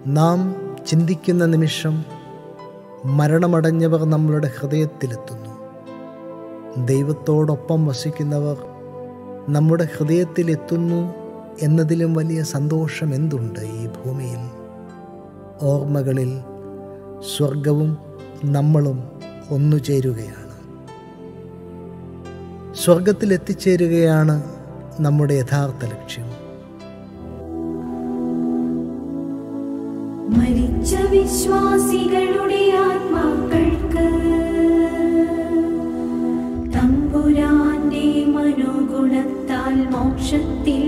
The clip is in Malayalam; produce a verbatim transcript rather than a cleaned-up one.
നാം ചിന്തിക്കുന്ന നിമിഷം മരണമടഞ്ഞവർ നമ്മളുടെ ഹൃദയത്തിലെത്തുന്നു. ദൈവത്തോടൊപ്പം വസിക്കുന്നവർ നമ്മുടെ ഹൃദയത്തിലെത്തുന്നു എന്നതിലും വലിയ സന്തോഷം എന്തുണ്ട് ഈ ഭൂമിയിൽ? ഓർമ്മകളിൽ സ്വർഗവും നമ്മളും ഒന്നുചേരുകയാണ്. സ്വർഗത്തിൽ എത്തിച്ചേരുകയാണ് നമ്മുടെ യഥാർത്ഥ ലക്ഷ്യം. മരിച്ച വിശ്വാസികളുടെ ആത്മാക്കൾക്ക് തമ്പുരാന്റെ മനോഗുണത്താൽ മോക്ഷത്തിൽ